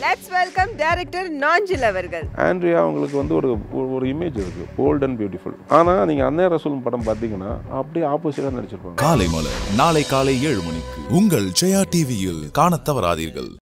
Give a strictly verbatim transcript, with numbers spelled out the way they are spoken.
Let's welcome director Nanjil அவர்கள். ஆண்ட்ரியா உங்களுக்கு வந்து ஒரு ஒரு இமேஜ் இருக்கு, போல்ட் அண்ட் பியூட்டிஃபுல். ஆனா நீங்க அன்னை ரசூல் படம் பாத்தீங்கன்னா அப்படியே ஆப்போசிட்டா நடிச்சிருப்பாங்க. காலை மலர் நாளை காலை ஏழு மணிக்கு உங்கள் ஜெயா டிவியில் காணத் தவறாதீர்கள்.